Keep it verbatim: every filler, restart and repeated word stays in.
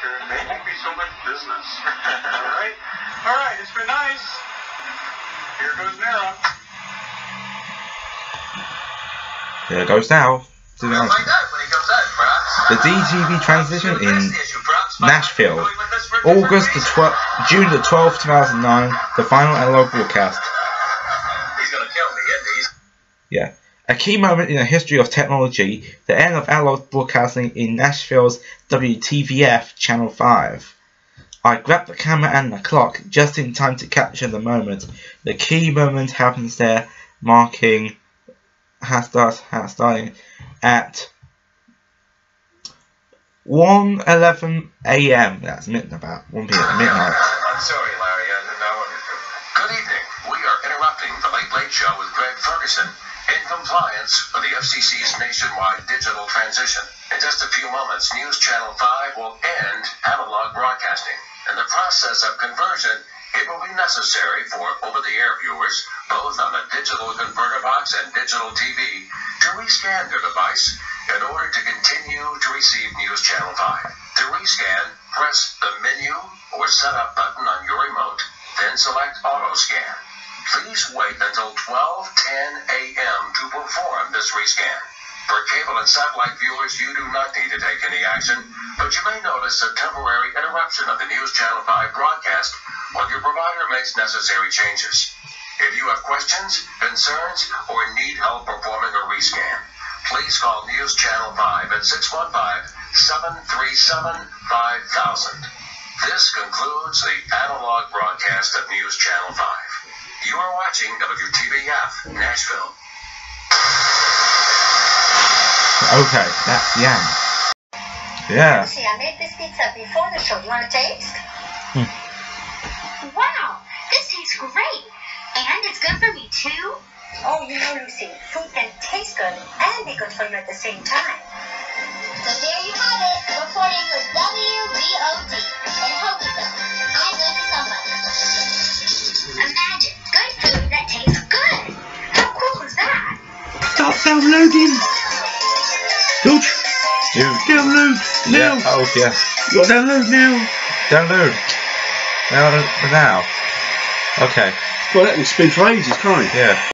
There won't be so much business. Alright? Alright, it's been nice. Here goes Nara. Here goes now. To the, We'll find out when he comes out, perhaps. the D G B transition in Nashville. August the twelfth, June the twelfth, two thousand nine, the final analog broadcast. He's gonna kill me, isn't he? Yeah. A key moment in the history of technology, the end of analog broadcasting in Nashville's W T V F Channel five. I grabbed the camera and the clock just in time to capture the moment. The key moment happens there, marking has start, has starting at one eleven A M That's midnight, about one P M midnight. I'm sorry, Larry. I didn't know what to do. Good evening. We are interrupting the Late Late Show with Greg Ferguson in compliance with the F C C's nationwide digital transition. In just a few moments, News Channel five will end analog broadcasting. In the process of conversion, it will be necessary for over-the-air viewers, both on a digital converter box and digital T V, to rescan their device in order to continue to receive News Channel five. To rescan, press the Menu or Setup button on your remote, then select Auto Scan. Please wait until twelve ten A M to perform this rescan. For cable and satellite viewers, you do not need to take any action, but you may notice a temporary interruption of the News Channel five broadcast while your provider makes necessary changes. If you have questions, concerns, or need help performing a rescan, please call News Channel five at six one five, seven three seven, five thousand. This concludes the analog broadcast of News Channel five. You are watching W T V F Nashville. Okay, that's the end. Yeah. Lucy, I made this pizza before the show. Do you want to taste? Hmm. Wow, this tastes great. And it's good for me, too. Oh, you know, Lucy, food can taste good and be good for you at the same time. So there you have it, reporting for W B O D in Hoboken. I'm Lucy Somebody. Imagine good food that tastes good. How cool is that? Start downloading. George, Dude. download now. Yeah. Oh, yeah. You got to download now. Download. Now. Now. Okay. Well, that will speed for ages, can't it? Yeah.